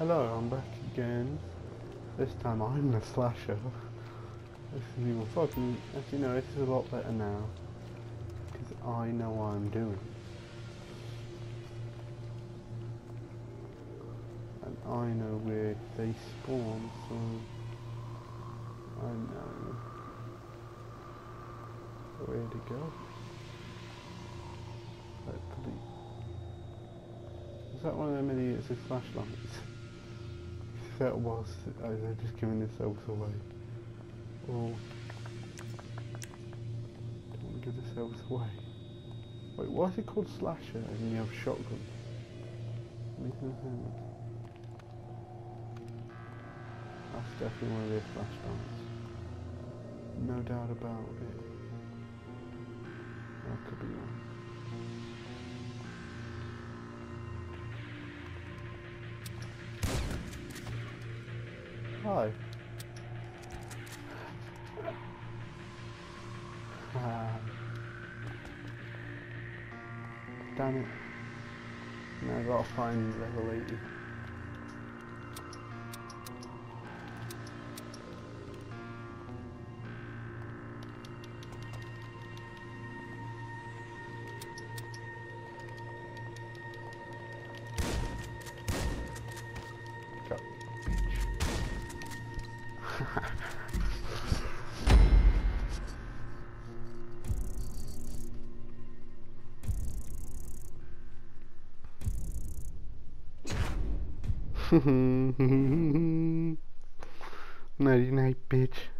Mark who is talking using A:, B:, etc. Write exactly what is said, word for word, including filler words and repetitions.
A: Hello, I'm back again. This time I'm the slasher. This is even fucking... Actually no, this is a lot better now. Because I know what I'm doing. And I know where they spawn, so... I know where to go. Hopefully. Is that one of them idiots with flashlights? If that was, oh, they're just giving themselves away. Or don't want to give themselves away. Wait, why is it called slasher and you have shotgun? Makes no sense. That's definitely one of their flashlights. No doubt about it. I could be wrong. Hi. Ah. Damn it. Now I've got to find level eighty. Go. Nighty night, bitch.